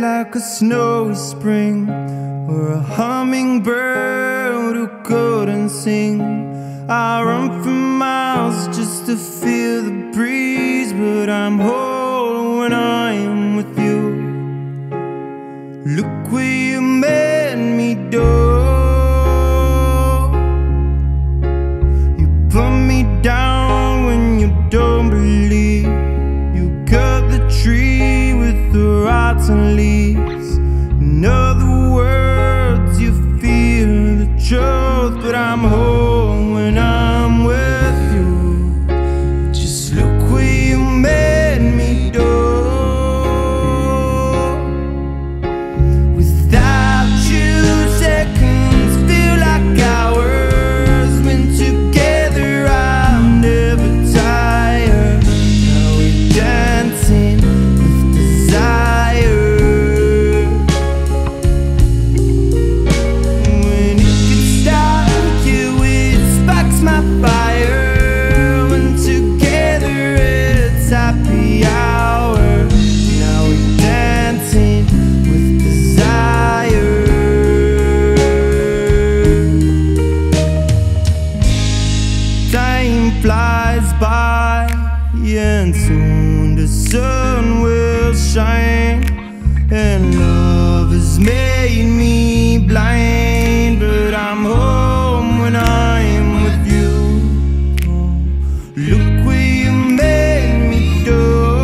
like a snowy spring, or a hummingbird who couldn't sing. I run for miles just to feel the breeze, but I'm whole when I am with you. Look where you made me do. You put me down when you don't believe. You cut the tree with the rotten leaves. In other words, you feel the truth, but I'm home when I'm with you. Just look where you made me do. Without you, seconds feel like hours. When together I'm never tired. Now we're dancing with desire. When it gets dark, you it sparks my fire. When together it's happy hour. Now we're dancing with desire. Time flies by, and soon the sun will shine. And love has made me blind, but I'm home when I'm with you. Look where you made me do.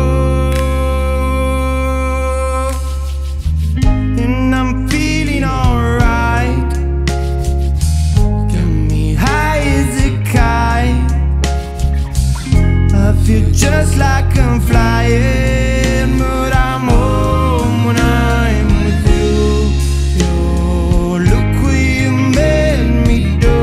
And I'm feeling alright. Got me high as a kite. I feel just like I'm flying, but I'm home when I'm with you. Yo, look where you made me do.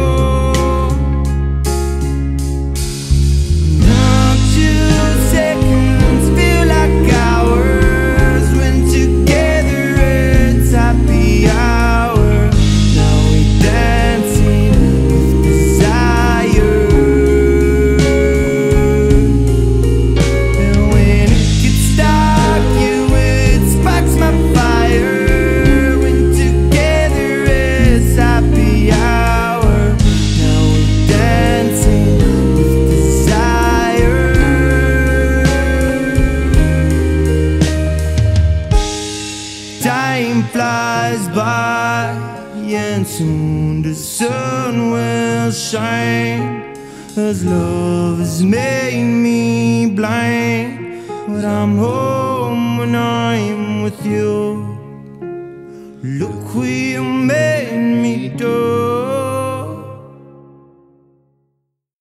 Now 2 seconds feel like hours. When together it's happy hour. Now we're dancing with desire. And when it gets dark, you it sparks my fire. When together it's happy hour. Now we're dancing with desire. Time flies by, and soon the sun will shine. As love has made me blind, but I'm home when I'm with you. Look where you made me do.